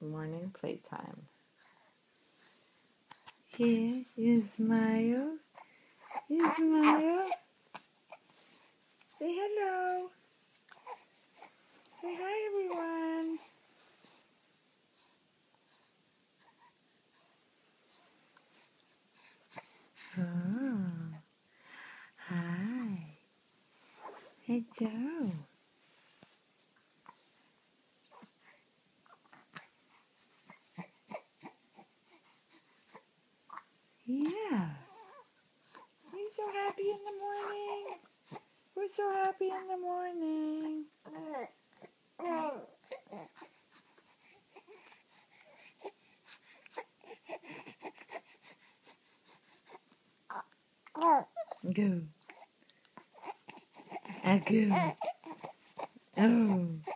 morning playtime. Here, you smile. You smile. Say hello. Say hi, everyone. Oh, hi. Hey, Joe. Yeah. You're so happy in the morning. We're so happy in the morning. Go. I go. Oh.